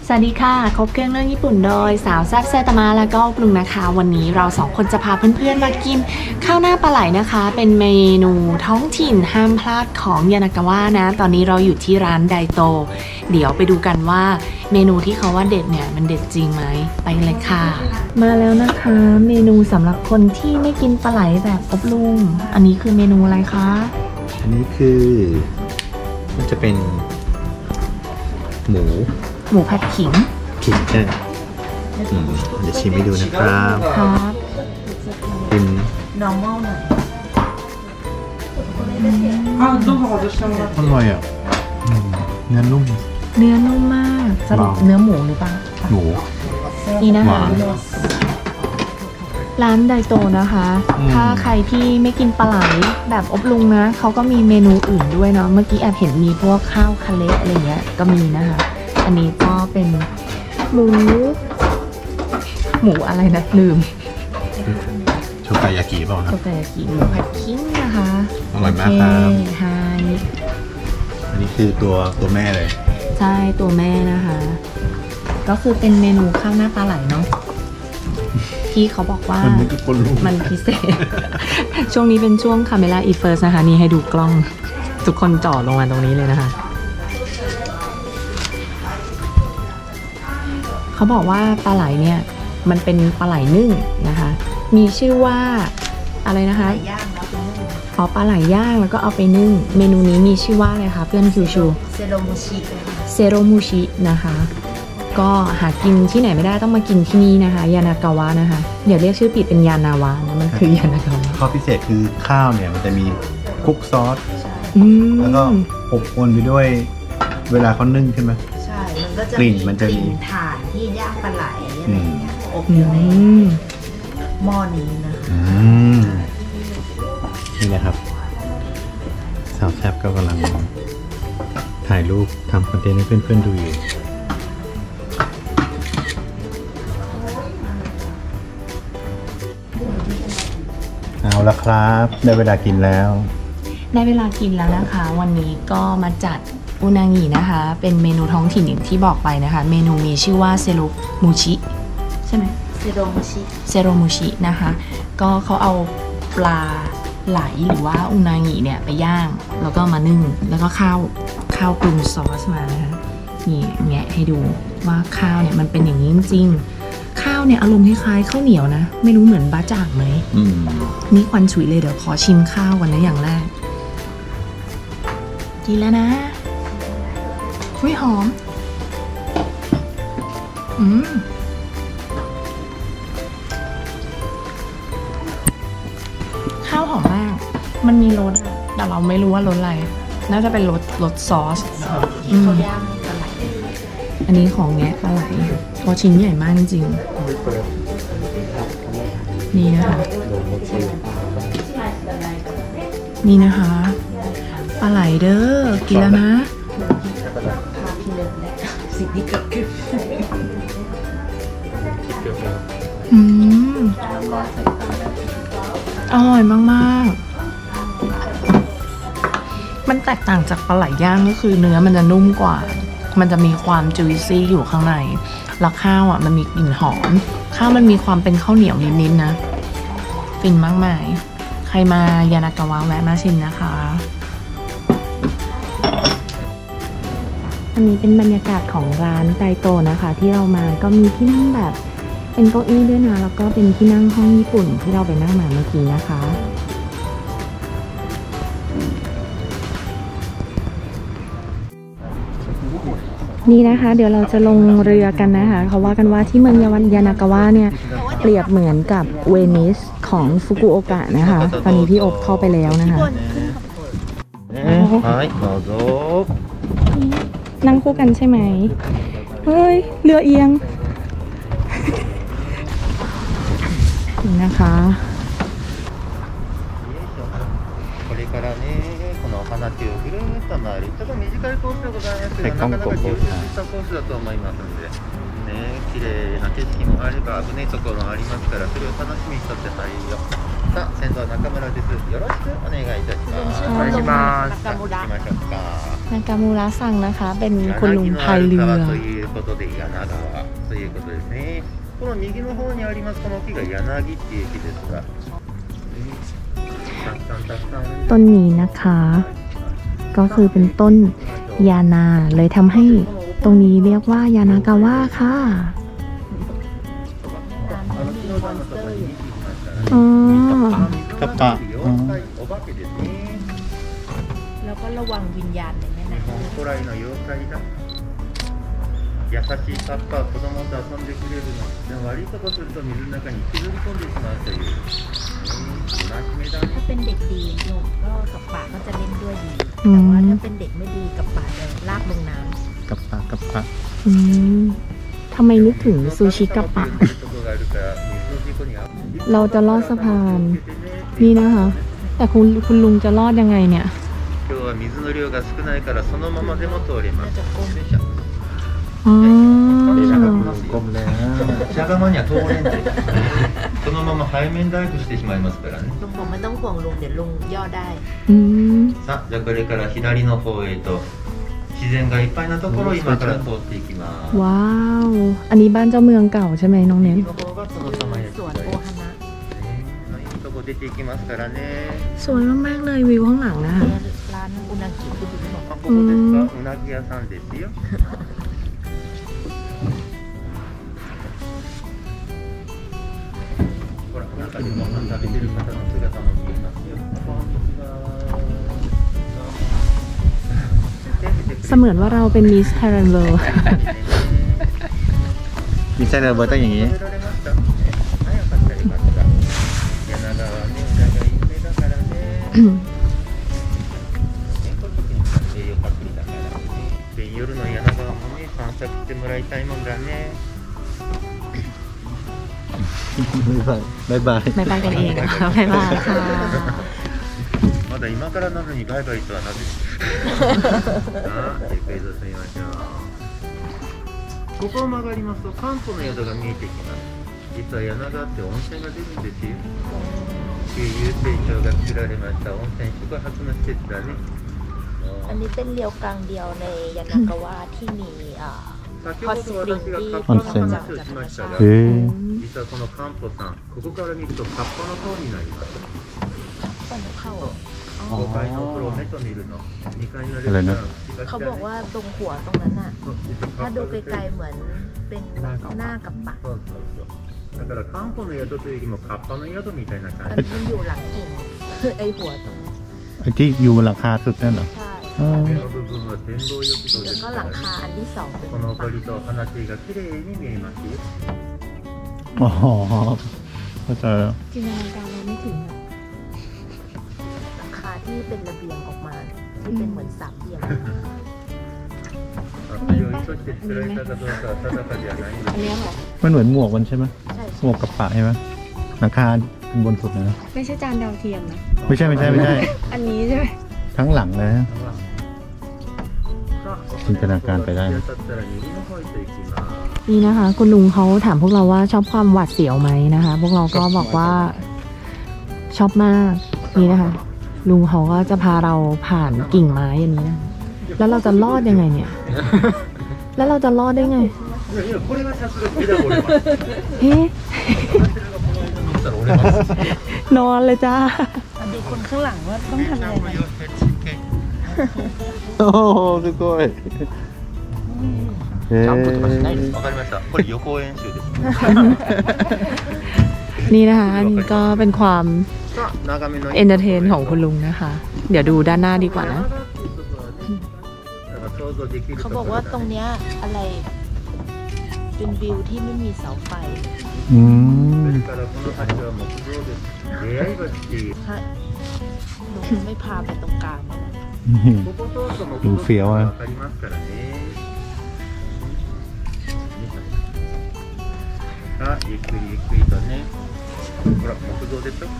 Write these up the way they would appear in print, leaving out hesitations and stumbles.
สวัสดีค่ะครบเครื่องเรื่องญี่ปุ่นโดยสาวแซ่บไซตามะและก็ปรุงนะคะวันนี้เราสองคนจะพาเพื่อนๆมากินข้าวหน้าปลาไหลนะคะเป็นเมนูท้องถิ่นห้ามพลาดของยานากาวะนะตอนนี้เราอยู่ที่ร้านไดโตเดี๋ยวไปดูกันว่าเมนูที่เขาว่าเด็ดเนี่ยมันเด็ดจริงไหมไปเลยค่ะมาแล้วนะคะเมนูสำหรับคนที่ไม่กินปลาไหลแบบอบลุงอันนี้คือเมนูอะไรคะอันนี้คือมันจะเป็นหมูผัดขิงใช่เดี๋ยวชิมให้ดูนะครับชิม normal หน่อยอร่อยอ่ะเนื้อนุ่มมากสรุปเนื้อหมูหรือเปล่าหมูนี่นะคะร้านไดโตนะคะถ้าใครที่ไม่กินปลาไหลแบบอบลุงนะเขาก็มีเมนูอื่นด้วยเนาะเมื่อกี้แอบเห็นมีพวกข้าวคาเละอะไรเงี้ยก็มีนะคะอันนี้ก็เป็นหมูอะไรนะลืมโชกายากิเปล่าครับโชกายากิหมูผัดขิงนะคะอร่อยมากครับไฮอันนี้คือตัวแม่เลยใช่ตัวแม่นะคะก็คือเป็นเมนูข้าวหน้าปลาไหลเนาะที่เขาบอกว่ามันพิเศษช่วงนี้เป็นช่วงคาเมล่าอีเฟิร์สนะคะนี่ให้ดูกล้องทุกคนจ่อลงมาตรงนี้เลยนะคะเขาบอกว่าปลาไหลเนี่ยมันเป็นปลาไหลนึ่งนะคะมีชื่อว่าอะไรนะคะปลาไหลย่างแล้วก็เอาไปนึ่งเมนูนี้มีชื่อว่าอะไรคะเพื่อนคิวชูเซโรมูชินะคะก็หากินที่ไหนไม่ได้ต้องมากินที่นี่นะคะยานากาวะนะคะอย่าเรียกชื่อผิดเป็นยานาวะนะมันคือยานากาวะข้อพิเศษคือข้าวเนี่ยมันจะมีคลุกซอสแล้วก็อบอวนไปด้วยเวลาเขานึ่งใช่ไหมใช่มันก็จะกลิ่นถ่านที่ย่างปลาไหลอะไรเงี้ยอบอยู่ในหม้อนี้นะคะนี่นะครับสาวแซ่บก็กำลังถ่ายรูปทำคอนเทนต์ให้เพื่อนๆดูอยู่เอาละครับได้เวลากินแล้วนะคะวันนี้ก็มาจัดอุนางินะคะเป็นเมนูท้องถิ่นอย่างที่บอกไปนะคะเมนูมีชื่อว่าเซโรมูชิใช่ไหมเซโรมูชินะคะก็เขาเอาปลาไหลหรือว่าอุนางิเนี่ยไปย่างแล้วก็มานึ่งแล้วก็ข้าวปรุงซอสมานะคะนี่แงะให้ดูว่าข้าวเนี่ยมันเป็นอย่างนี้จริงๆข้าวเนี่ยอารมณ์คล้ายๆข้าวเหนียวนะไม่รู้เหมือนบะจ่างไหมนี่ควันฉุยเลยเดี๋ยวขอชิมข้าวกันนะอย่างแรกกินแล้วนะอุ้ยหอมข้าวหอมมากมันมีรสแต่เราไม่รู้ว่ารสอะไรน่าจะเป็นรสซอสอันนี้ของแงะปลาไหลพอชิ้นใหญ่มากจริงๆนี่นะคะปลาไหลเด้อกินแล้วนะสิ่งที่เกิดขึ้นอร่อยมากๆมันแตกต่างจากปลาไหลย่างก็คือเนื้อมันจะนุ่มกว่ามันจะมีความจุยซี่อยู่ข้างในแล้วข้าวอ่ะมันมีกลิ่นหอมข้าวมันมีความเป็นข้าวเหนียวนิดๆนะฟินมากมายใครมายานากาวะแวะมาชิมนะคะอันนี้เป็นบรรยากาศของร้านไดโตนะคะที่เรามาก็มีที่นั่งแบบเป็นเก้าอี้ด้วยนะแล้วก็เป็นที่นั่งห้องญี่ปุ่นที่เราไปนั่งมาเมื่อกี้นะคะนี่นะคะเดี๋ยวเราจะลงเรือกันนะคะเขาว่ากันว่าที่เมืองยานากาวะเนี่ยเปรียบเหมือนกับเวนิสของฟุกุโอกะนะคะตอนนี้พี่อบเข้าไปแล้วนะคะนั่งคู่กันใช่ไหมเฮ้ยเรือเอียงนะคะ綺麗な景色もあれば危ないところもありますからそれを楽しみにとってはいいよ先導中村です。よろしくお願いいたします。 お願いします行きましょうか。 นากามูระสั่งนะคะ เป็นคุณลุงพายเรือ柳のある川ということで柳川ということですね。この右の方にありますこの木が柳っていう木ですが、たくさんたくさんあるんです。 ต้นนี้นะคะ ก็คือเป็นต้นยานาเลยทำให้ตรงนี้เรียกว่ายานากาวะค่ะมีมอนสเตอร์อยู่อ๋อกระปะอ๋อお化けですね。 แล้วก็ระวังวิญญาณในแม่น้日本古来の妖怪だ。優しいカッパは子供と遊んでくれるの。でも悪いことすると水の中に引きずり込んでしまうという。戒めだำねถ้า。เป็นเด็กดีหนุ่มก็กับป่าก็จะเล่นด้วยดี แต่ว่าถ้าเป็นเด็กไม่ดีกับป่าจะลากลงน้กระปะกระปะอืมทำไมนึกถึงซูชิกะปะ เราจะลอดสะพาน นี่นะคะ แต่คุณลุงจะลอดยังไงเนี่ย今日は水の量が少ないからそのままでも通れます。 อ๋อกลมแล้วしゃがまには通れんで。そのまま背面ダイブしてしまいますからね。 ำลุงบอกไม่ต้องห่วงลุงเดี๋ยวลุงย่อได้อืมさあ、じゃあこれから左の方へと自然がいっぱいなところを今から通っていきます。 ว้าว อันนี้บ้านเจ้าเมืองเก่าใช่ไหมน้องเน้น右の方がその様焼สวนきโอ台。 ฮานะいいとこ出ていきますからね。 สวยมากๆเลยวิวข้างหลังนะคะร้านอุนากิที่คุณบอกあ、ここですか？うなぎ屋さんですよ。ほら、中でご飯食べてる方の姿も見えますよ。 เสมือนว่าเราเป็นมิสไทยแลนด์เวิลด์มีไส้เรือเบอร์ต้องอย่างนี้食べられました？早かったよかった。柳川ね、うなが有名だからね。健康的に栄養たっぷりだからね。で、夜の柳川もね、散策してもらいたいもんだね。 บายบายไม่ไปกันเองนะคะบ๊ายบายค่ะまだ今からなのにバイバイとはなぜ？さあ、ゆっくりと進みましょう。ここを曲がりますと関東の宿が見えてきます。実は柳川って温泉が出るんですよ。旧郵政省が作られました温泉宿泊の施設だね。 อันนี้เป็นเรียวกลางเดียวในยานากาวะที่มี先ほど私がカッパの話をしましたが、 เฮ้ย実はこのカンポさん、ここから見るとカッパの塔になります。 ต้นเข้า 5階のお風呂を目と見るの。2階のレストラン、 เขาบอกว่าตรงหัวตรงนั้นน่ะ ถ้าดูไกลๆเหมือนเป็นหน้ากับปากそうそうそう。だからカンポの宿というよりもカッパの宿みたいなอั感นじ。 นี้มันอยู่หลังกิ่งไอหัวตรงไอ้ที่อยู่ราคาสุดนั่นเหรอใช่อ๋อ上の部分は展望浴場でแล้วすก็かหลังら、 คาอันที่สองเป็นこのปาก鳥と花地が綺麗に見えますよ。 อ๋อเข้าใจแล้วจินตนาการเราไม่ถึงหลังคาที่เป็นระเบียงออกมา ที่เป็นเหมือนสามเหลี่ยมあ、それを意図して作られたかどうかは定かではないんでอันすนี้เหรอมันเหมือนหมวกมันใช่ไหมใช่หมวกกระปะใช่ไหมหลังคาเป็นบนสุดเลยนะไม่ใช่จานดาวเทียมนะไม่ใช่ไม่ใช่ไม่ใช่อันนี้ใช่ไหมทั้งหลังเลยนะさあ、 จินตนาการไปได้นะ当たったら右の方へと行きます。 นี่นะคะ คุณลุงเขาถามพวกเราว่าชอบความหวาดเสียวไหมนะคะ พวกเราก็บอกว่าชอบมากนี่นะคะ ลุงเขาก็จะพาเราผ่านกิ่งไม้อันนี้นะแล้วเราจะรอดยังไงเนี่ย แล้วเราจะรอดได้ไงいやいや、これがさすがに折れます。 เฮ้見たら折れます。 นอนเลยจ้าดูคนข้างหลังว่าต้องทำยังไงโอ้โหすごいジャンプとかしないです。わかりました。これ予行演習です。 นี่นะคะอันนี้ก็เป็นความさあ、長めのเอนเตอร์เทนของคุณลุงนะคะ เดี๋ยวดูด้านหน้าดีกว่านะเขาบอกว่าตรงเนี้ยอะไรเป็นวิวที่ไม่มีเสาไฟอืมそれからこの橋は木造です。出会い橋っていう。 ถ้าหนูไม่พาไปตรงกลางนะนี่ここ通ると木ดู造เฟี้ยวอะわかりますからね。さあ、ゆっくりゆっくりとね。ほら、木造でしょ。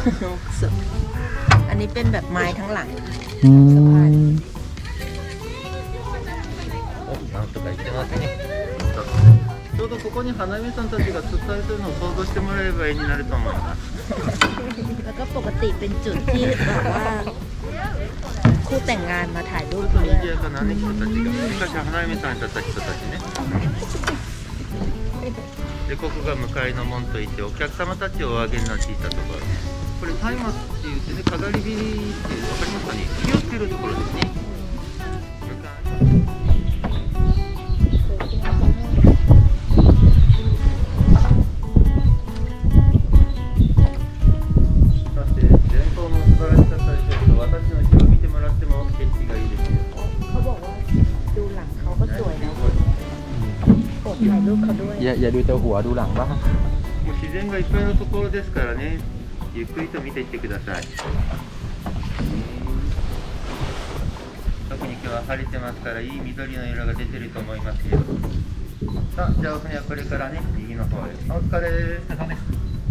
อันนี้เป็นแบบไม้ทั้งหลังอืมお、なんとか言ってますね。ちょうどどここに花嫁さんたちが伝えてるのを想像してもらえば絵になると思います。 แล้วก็ปกติเป็นจุดที่แบบว่าคู่แต่งงานมาถ่ายรูปちょっとด้วย賑やかな、ね、人たちが昔花嫁さんだった人たちね。でここが向かいの門といってお客様たちをお上げになっていたところ、これ松明って言ってね、飾り火って分かりますかね、火をつけるところですね。 อย่าดูแต่หัวดูหลังบ้างもう自然がいっぱいのところですからね、ゆっくりと見ていってください。特に今日は晴れてますからいい緑の色が出てると思いますよ。さあ、じゃあお船はこれからね、右の方へ。お疲れ様です。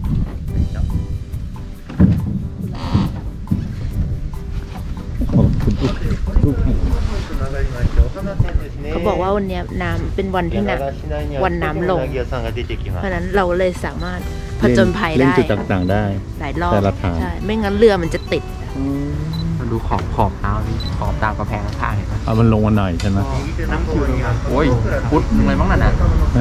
เขาบอกว่าวันนี้น้ำเป็นวันที่วันน้ำลงเพราะนั้นเราเลยสามารถผจญภัยได้เล่นจุดต่างๆได้หลายรอบแต่ละทางใช่ไม่งั้นเรือมันจะติดมาดูขอบเท้านี่ขอบตามกระแพงข้างๆเห็นไหมเอามันลงมาหน่อยใช่ไหมโอ้ยพุทธอะไรบ้างน่ะนะ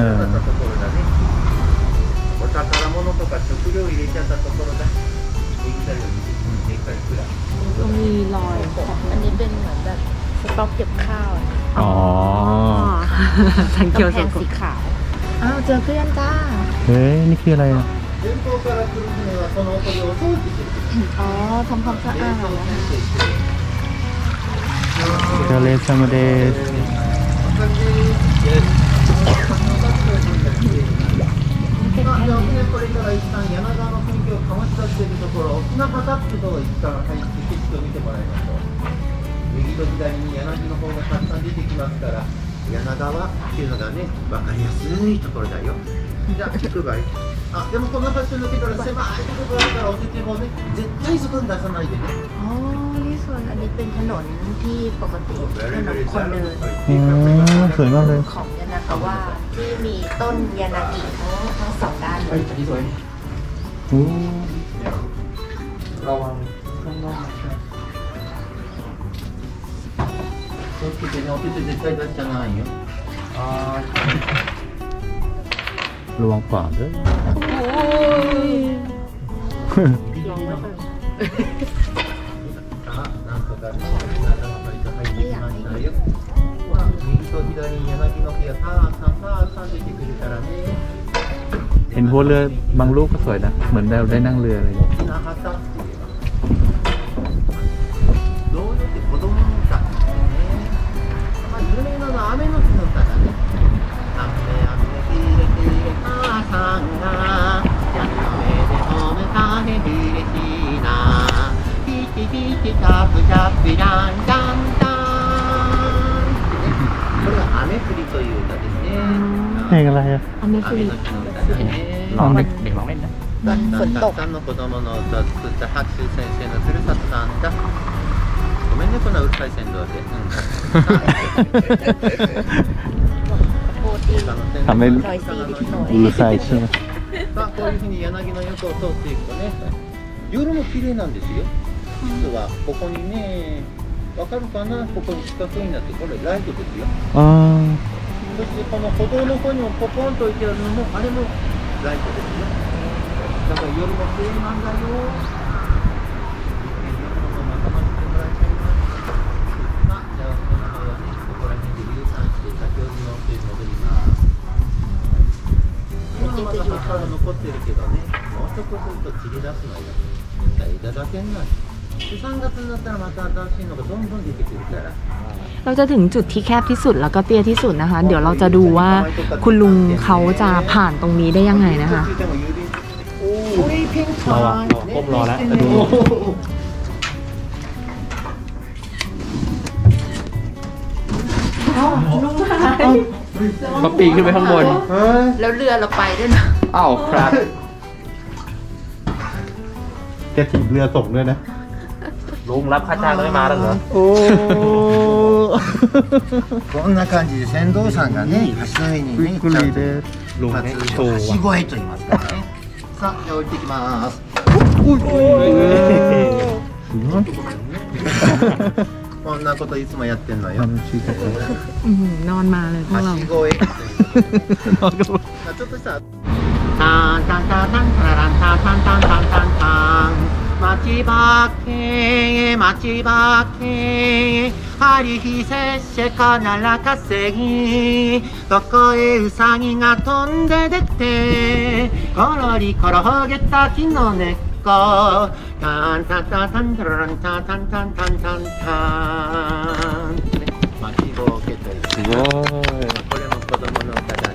お宝物とか食料入れちゃったところだ。右左を見てみてくらい。 ก็มีรอยอันนี้เป็นเหมือนแบบสต็อกเก็บข้าวอ๋อสังเกตกำแพงสีขาวอ้าวเจอเพื่อนจ้าเฮ้ยนี่คืออะไรอ่ะ前方から来る船はそのおりを掃除する。 อ๋อทำความสะอาดแล้วเจเลซามาเดสこれから一旦柳川の雰囲気を醸し出しているところ、沖縄畑っていうのを一旦入って景色を見てもらいましょう。右と左に柳の方がたくさん出てきますから、柳川っていうのがね、分かりやすいところだよ。じゃあ、行くばい。あ、でもこの橋抜けたら狭いところがあるから、お手手もね、絶対外に出さないでね。 อ๋อนี่ส่วนอันนี้เป็นถนนที่ปกติถนนคนเดินอ๋อสวยมากเลยของยานาคาว่าที่มีต้นยานากิทั้งสองด้านเลยอันนี้สวยโอ้ระวังข้างนอก気をつけてね、お手手絶対出しちゃないよ。 ระวังขวาด้วยなんとかね、中の針と入ってきましたよ。右と左に柳の木がたくさん出てくるからね。 เห็นหัวเรือบางลูกก็สวยนะ เหมือนเราได้นั่งเรือเลย大きな旗っていうのはどうやって子供の歌ね。まあ有名なのは雨の日の歌だね。雨降れ母さんが屋根の上でお迎え嬉しいな。ピチピチチャプチャプランダンダン。これは雨降りという歌ですね。 เพลงอะไรอ่ะอันนี้คือ雨の日の歌だね。 ลองเด็กลองเล่นนะวันฝนตกたくさんの子供の歌を作った白秋先生のふるさとなんだ。ごめんね、こんなうるさい船頭で。 โปรตีนทำให้รอยซีนิดหน่อยうるさいใช่ไหมさあ、こういうふうに柳の横を通っていくとね、夜も綺麗なんですよ。実はここにね、わかるかな、ここに四角になって、これライトですよ。 อ๋อそしてこの歩道の方にもポコンと置いてあるのも、あれもライトですよ。だから夜も綺麗なんだよ。夜もまたましてもらいたいな。さあ、じゃあこの方はね、ここら辺で U ターンして先ほどの手に戻ります。まだまだ葉っぱが残ってるけどね、もうちょっとすると散り出すのよ。枝だけになる。で3月になったらまた新しいのがどんどん出てくるから。 เราจะถึงจุดที่แคบที่สุดแล้วก็เตี้ยที่สุดนะคะ เดี๋ยวเราจะดูว่าคุณลุงเขาจะผ่านตรงนี้ได้ยังไงนะคะเราอะก้มรอแล้วแต่ดูเขาปีนขึ้นไปข้างบนแล้วเรือเราไปด้วยนะอ้าวครับแกถีบเรือตกด้วยนะลุงรับค่าจ้างไม่มาแล้วเหรอโอ้こんな感じで船頭さんがね橋の上にねびっくりですลุงまあเนี่ย通โช称ว์橋ว่ะ越えと言いますからねさあじゃあ降りてきます こんなこといつもやってんのよ楽しいとこนอนมาเลยพวกเรา橋越えまあちょっとしたタンタンタンタンタラランタンタンタンタンタンタン待ちばけ待ちばけハリヒセッシェカナラカセギどこへウサギが飛んで出てコロリ転げた木の根っこタンタンタンタンタラランタンタンタンタンタンタン待ちぼうけというすごいこれも子供の歌だね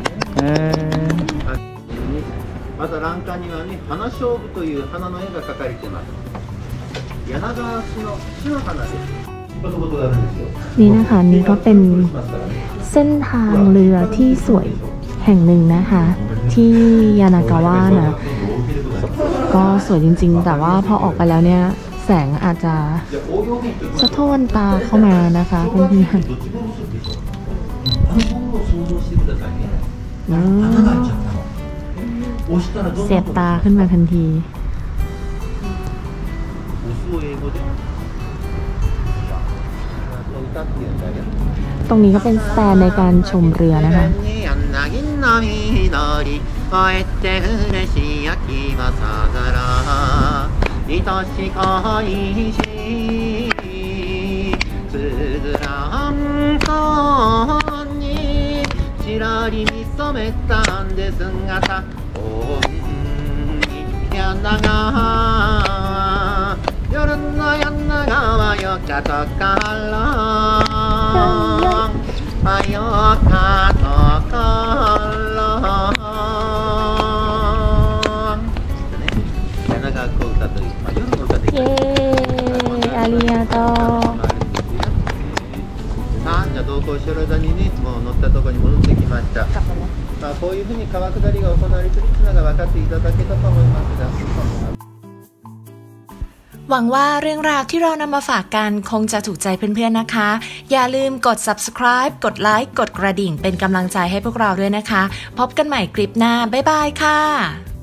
また欄干にはね花菖蒲という花の絵が描かれてます柳川市の市の花ですこそことがあるんですよนี่นะคะนี่ก็เป็นเส้นทางเรือที่สวยแห่งหนึ่งนะคะ ที่ยานากาวะนะก็สวยจริงๆ แต่ว่าพอออกไปแล้วเนี่ยแสงอาจจะสะท้อนตาเข้ามานะคะเพื่อนๆเสียบตาขึ้นมาทันที ตรงนี้ก็เป็นสแตนในการชมเรือนะคะちらり見初めたんですが柳川夜の柳川よかとからよかとから柳川小唄という、夜の歌でเย้ありがとうじゃあ同行してる間にねもう乗ったところに戻ってきました、まあ、こういうふうに川下りが行われているのが分かっていただけたと思いますがหวังว่าเรื่องราวที่เรานำมาฝากกันคงจะถูกใจเพื่อนๆนะคะอย่าลืมกด subscribe กดไลค์กดกระดิ่งเป็นกำลังใจให้พวกเราด้วยนะคะพบกันใหม่คลิปหน้าบ๊ายบายค่ะ